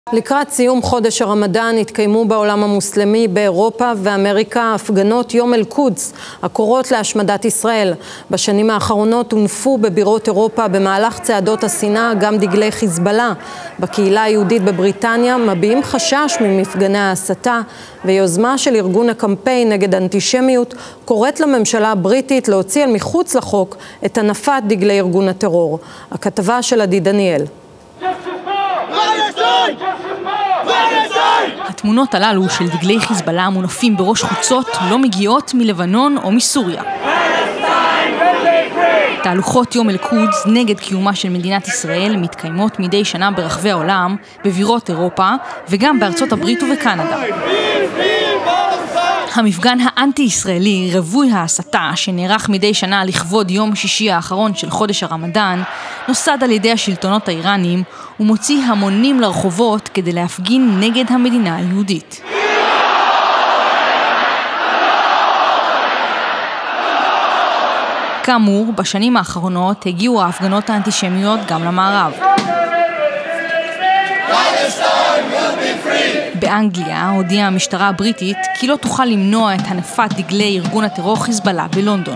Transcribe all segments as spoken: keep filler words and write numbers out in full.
לקראת סיום חודש הרמדאן התקיימו בעולם המוסלמי באירופה ואמריקה הפגנות יום אל-קודס, הקוראות להשמדת ישראל. בשנים האחרונות הונפו בבירות אירופה במהלך צעדות השנאה גם דגלי חיזבאללה. בקהילה היהודית בבריטניה מביעים חשש ממפגני ההסתה, ויוזמה של ארגון הקמפיין נגד אנטישמיות קוראת לממשלה הבריטית להוציא אל מחוץ לחוק את הנפת דגלי ארגון הטרור. הכתבה של עדי דניאל. התמונות הללו של דגלי חיזבאללה מונפים בראש חוצות לא מגיעות מלבנון או מסוריה. תהלוכות יום אל-קודס נגד קיומה של מדינת ישראל מתקיימות מדי שנה ברחבי העולם, בבירות אירופה וגם בארצות הברית ובקנדה. המפגן האנטי-ישראלי רווי ההסתה שנערך מדי שנה לכבוד יום שישי האחרון של חודש הרמדאן נוסד על ידי השלטונות האיראנים ומוציא המונים לרחובות כדי להפגין נגד המדינה היהודית. כאמור, בשנים האחרונות הגיעו ההפגנות האנטישמיות גם למערב. באנגליה הודיעה המשטרה הבריטית כי לא תוכל למנוע את הנפת דגלי ארגון הטרור חיזבאללה בלונדון.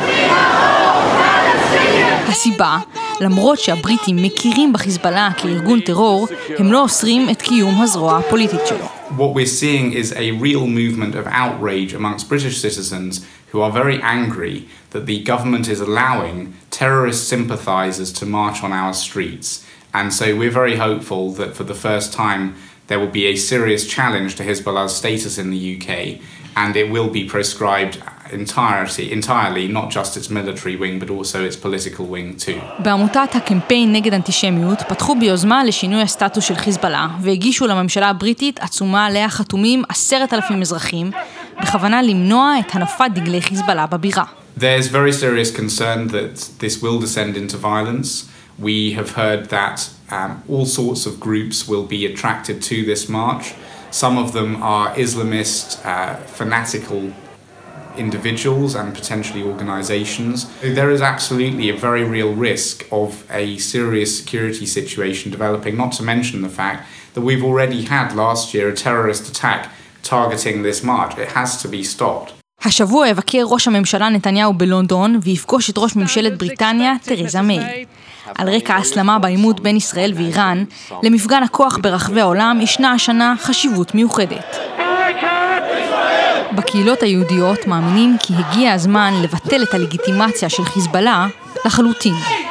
הסיבה, למרות שהבריטים מכירים בחיזבאללה כארגון טרור, הם לא אוסרים את קיום הזרוע הפוליטית שלו. What we're seeing is a real movement of outrage amongst British citizens who are very angry that the government is allowing terrorist sympathizers to march on our streets. And so we're very hopeful that for the first time there will be a serious challenge to Hezbollah's status in the U K, and it will be proscribed entirely, entirely, not just its military wing, but also its political wing too. בעמותת הקמפיין נגד אנטישמיות פתחו ביוזמה לשינוי הסטטוס של חיזבאללה, והגישו לממשלה הבריטית עצומה עליה חתומים עשרת אלפים אזרחים, בכוונה למנוע את הנפת דגלי חיזבאללה בבירה. There's very serious concern that this will descend into violence. We have heard that um, all sorts of groups will be attracted to this march. Some of them are Islamist, uh, fanatical individuals and potentially organizations. There is absolutely a very real risk of a serious security situation developing, not to mention the fact that we've already had last year a terrorist attack targeting this march. It has to be stopped. השבוע יבקר ראש הממשלה נתניהו בלונדון ויפגוש את ראש ממשלת בריטניה תרזה מיי. על רקע ההסלמה בעימות בין ישראל ואיראן, למפגן הכוח ברחבי העולם ישנה השנה חשיבות מיוחדת. בקהילות היהודיות מאמינים כי הגיע הזמן לבטל את הלגיטימציה של חיזבאללה לחלוטין.